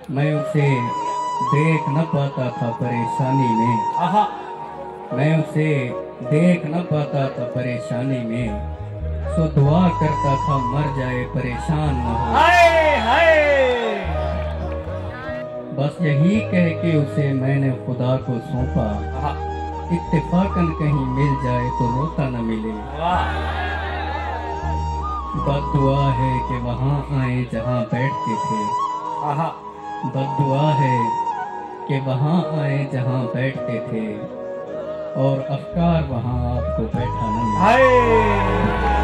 मैं उसे देख न पाता था परेशानी में। आहा। मैं उसे देख न पाता था परेशानी में। सो दुआ करता था मर जाए परेशान न हो। हाय हाय। बस यही कह के उसे मैंने खुदा को सौंपा। आहा। इत्तेफाकन कहीं मिल जाए तो रोता न मिले। वाह। बद्दुआ है कि वहाँ आए जहाँ बैठते थे। आहा। बद्दुआ है कि वहाँ आए जहाँ बैठते थे और अफकार वहाँ आपको बैठा न मिले। हाय।